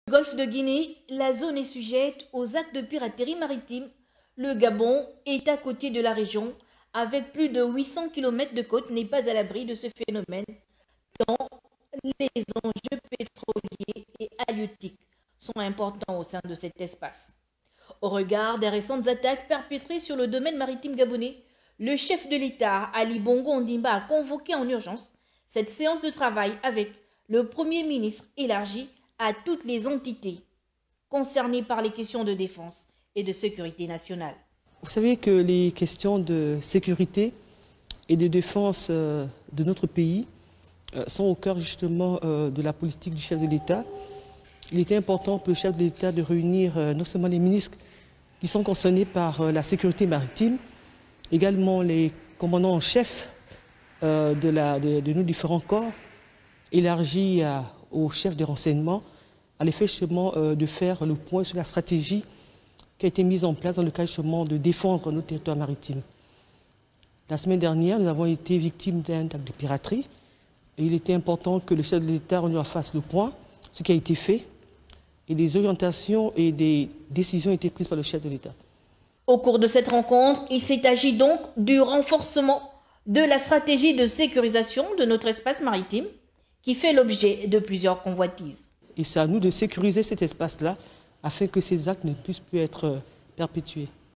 Golfe de Guinée, la zone est sujette aux actes de piraterie maritime. Le Gabon est à côté de la région, avec plus de 800 km de côte, n'est pas à l'abri de ce phénomène, dont les enjeux pétroliers et halieutiques sont importants au sein de cet espace. Au regard des récentes attaques perpétrées sur le domaine maritime gabonais, le chef de l'État, Ali Bongo Ondimba, a convoqué en urgence cette séance de travail avec le Premier ministre élargi à toutes les entités concernées par les questions de défense et de sécurité nationale. Vous savez que les questions de sécurité et de défense de notre pays sont au cœur justement de la politique du chef de l'État. Il était important pour le chef de l'État de réunir non seulement les ministres qui sont concernés par la sécurité maritime, également les commandants en chef de nos différents corps, élargis au chef des renseignements, à l'effet justement de faire le point sur la stratégie qui a été mise en place dans le cadre justement de défendre nos territoires maritimes. La semaine dernière, nous avons été victimes d'un acte de piraterie et il était important que le chef de l'État fasse le point, ce qui a été fait, et des orientations et des décisions ont été prises par le chef de l'État. Au cours de cette rencontre, il s'est agi donc du renforcement de la stratégie de sécurisation de notre espace maritime qui fait l'objet de plusieurs convoitises. Et c'est à nous de sécuriser cet espace-là afin que ces actes ne puissent plus être perpétués.